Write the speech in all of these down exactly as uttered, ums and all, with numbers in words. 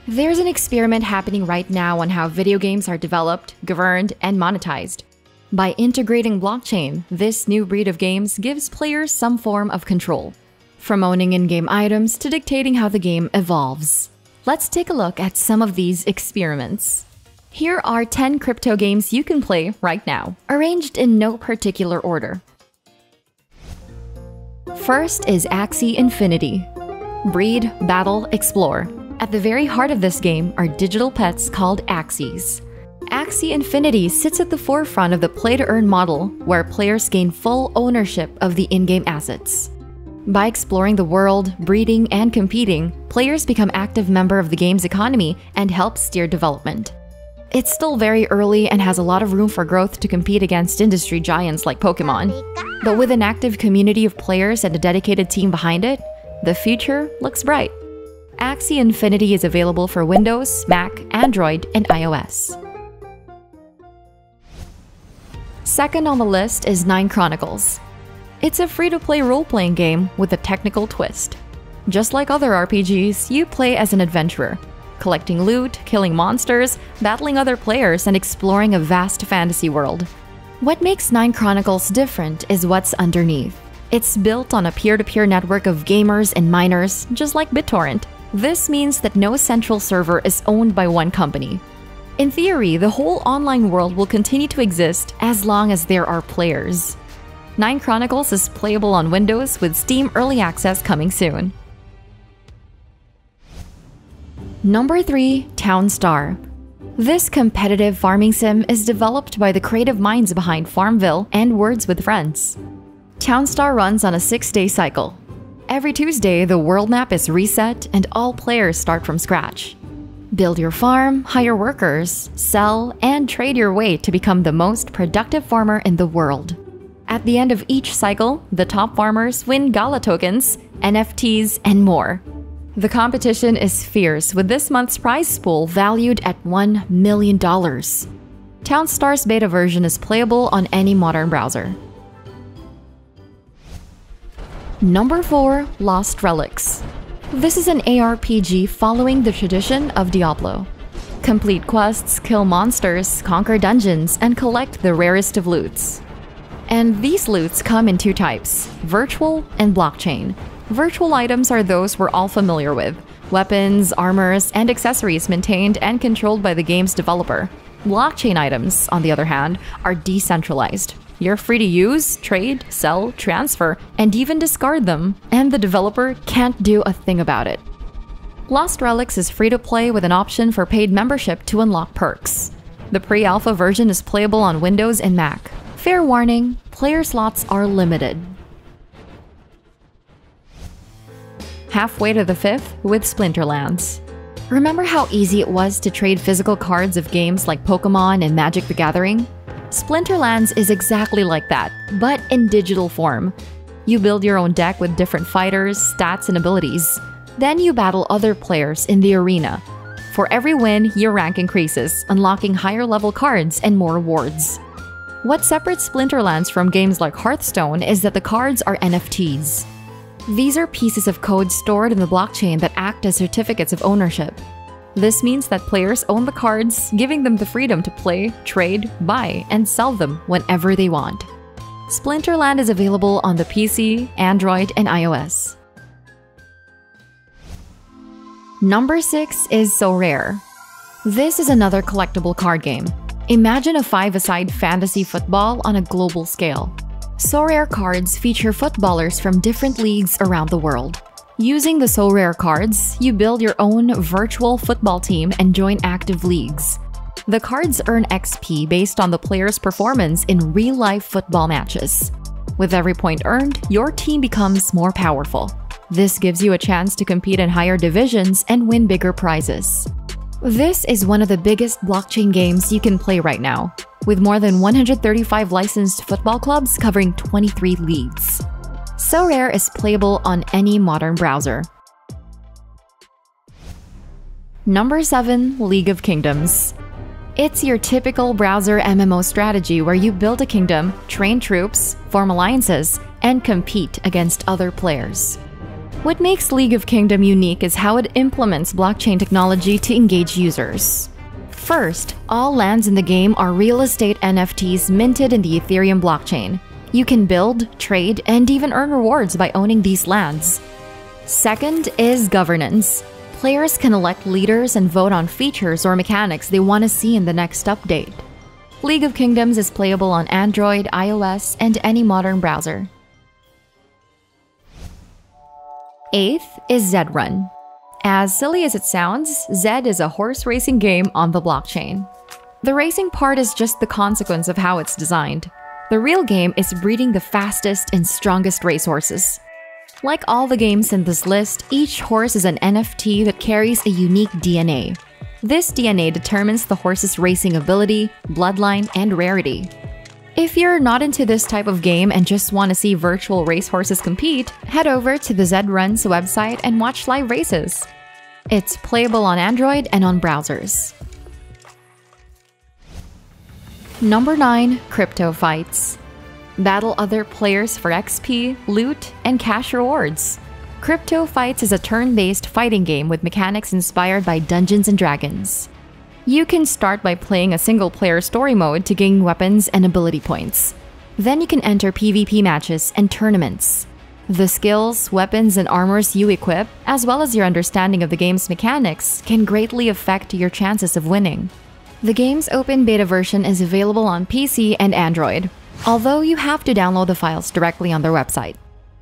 There's an experiment happening right now on how video games are developed, governed, and monetized. By integrating blockchain, this new breed of games gives players some form of control, from owning in-game items to dictating how the game evolves. Let's take a look at some of these experiments. Here are ten crypto games you can play right now, arranged in no particular order. First is Axie Infinity. Breed, battle, explore. At the very heart of this game are digital pets called Axies. Axie Infinity sits at the forefront of the play-to-earn model, where players gain full ownership of the in-game assets. By exploring the world, breeding, and competing, players become active members of the game's economy and help steer development. It's still very early and has a lot of room for growth to compete against industry giants like Pokemon. But with an active community of players and a dedicated team behind it, the future looks bright. Axie Infinity is available for Windows, Mac, Android, and iOS. Second on the list is Nine Chronicles. It's a free-to-play role-playing game with a technical twist. Just like other R P Gs, you play as an adventurer, collecting loot, killing monsters, battling other players, and exploring a vast fantasy world. What makes Nine Chronicles different is what's underneath. It's built on a peer-to-peer network of gamers and miners, just like BitTorrent. This means that no central server is owned by one company. In theory, the whole online world will continue to exist as long as there are players. Nine Chronicles is playable on Windows with Steam Early Access coming soon. Number three. Townstar. This competitive farming sim is developed by the creative minds behind Farmville and Words with Friends. Townstar runs on a six-day cycle. Every Tuesday, the world map is reset and all players start from scratch. Build your farm, hire workers, sell, and trade your way to become the most productive farmer in the world. At the end of each cycle, the top farmers win Gala tokens, N F Ts, and more. The competition is fierce, with this month's prize pool valued at one million dollars. Townstar's beta version is playable on any modern browser. Number four. Lost Relics. This is an A R P G following the tradition of Diablo. Complete quests, kill monsters, conquer dungeons, and collect the rarest of loots. And these loots come in two types, virtual and blockchain. Virtual items are those we're all familiar with, weapons, armors, and accessories maintained and controlled by the game's developer. Blockchain items, on the other hand, are decentralized. You're free to use, trade, sell, transfer, and even discard them, and the developer can't do a thing about it. Lost Relics is free to play with an option for paid membership to unlock perks. The pre-alpha version is playable on Windows and Mac. Fair warning, player slots are limited. Halfway to the fifth with Splinterlands. Remember how easy it was to trade physical cards of games like Pokemon and Magic the Gathering? Splinterlands is exactly like that, but in digital form. You build your own deck with different fighters, stats, and abilities. Then you battle other players in the arena. For every win, your rank increases, unlocking higher level cards and more rewards. What separates Splinterlands from games like Hearthstone is that the cards are N F Ts. These are pieces of code stored in the blockchain that act as certificates of ownership. This means that players own the cards, giving them the freedom to play, trade, buy, and sell them whenever they want. Splinterland is available on the P C, Android, and iOS. Number six is Sorare. This is another collectible card game. Imagine a five-a-side fantasy football on a global scale. Sorare cards feature footballers from different leagues around the world. Using the Sorare cards, you build your own virtual football team and join active leagues. The cards earn X P based on the player's performance in real-life football matches. With every point earned, your team becomes more powerful. This gives you a chance to compete in higher divisions and win bigger prizes. This is one of the biggest blockchain games you can play right now, with more than one hundred thirty-five licensed football clubs covering twenty-three leagues. Sorare is playable on any modern browser. Number seven. League of Kingdoms. It's your typical browser M M O strategy where you build a kingdom, train troops, form alliances, and compete against other players. What makes League of Kingdoms unique is how it implements blockchain technology to engage users. First, all lands in the game are real estate N F Ts minted in the Ethereum blockchain. You can build, trade, and even earn rewards by owning these lands. Second is governance. Players can elect leaders and vote on features or mechanics they want to see in the next update. League of Kingdoms is playable on Android, iOS, and any modern browser. Eighth is Zed Run. As silly as it sounds, Zed is a horse racing game on the blockchain. The racing part is just the consequence of how it's designed. The real game is breeding the fastest and strongest racehorses. Like all the games in this list, each horse is an N F T that carries a unique D N A. This D N A determines the horse's racing ability, bloodline, and rarity. If you're not into this type of game and just want to see virtual racehorses compete, head over to the Zed Run's website and watch live races. It's playable on Android and on browsers. Number nine. CryptoFights. Battle other players for X P, loot, and cash rewards. CryptoFights is a turn-based fighting game with mechanics inspired by Dungeons and Dragons. You can start by playing a single-player story mode to gain weapons and ability points. Then you can enter PvP matches and tournaments. The skills, weapons, and armors you equip, as well as your understanding of the game's mechanics, can greatly affect your chances of winning. The game's open beta version is available on P C and Android, although you have to download the files directly on their website.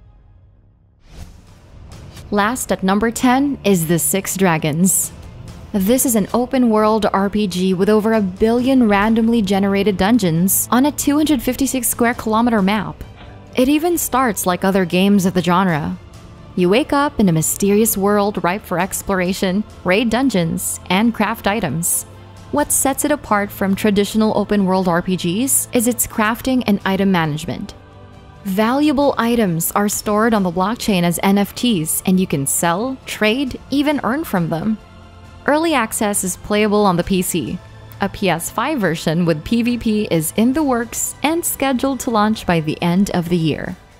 Last at number ten is The Six Dragons. This is an open-world R P G with over a billion randomly generated dungeons on a two hundred fifty-six square kilometer map. It even starts like other games of the genre. You wake up in a mysterious world ripe for exploration, raid dungeons, and craft items. What sets it apart from traditional open-world R P Gs is its crafting and item management. Valuable items are stored on the blockchain as N F Ts, and you can sell, trade, even earn from them. Early access is playable on the P C. A P S five version with PvP is in the works and scheduled to launch by the end of the year.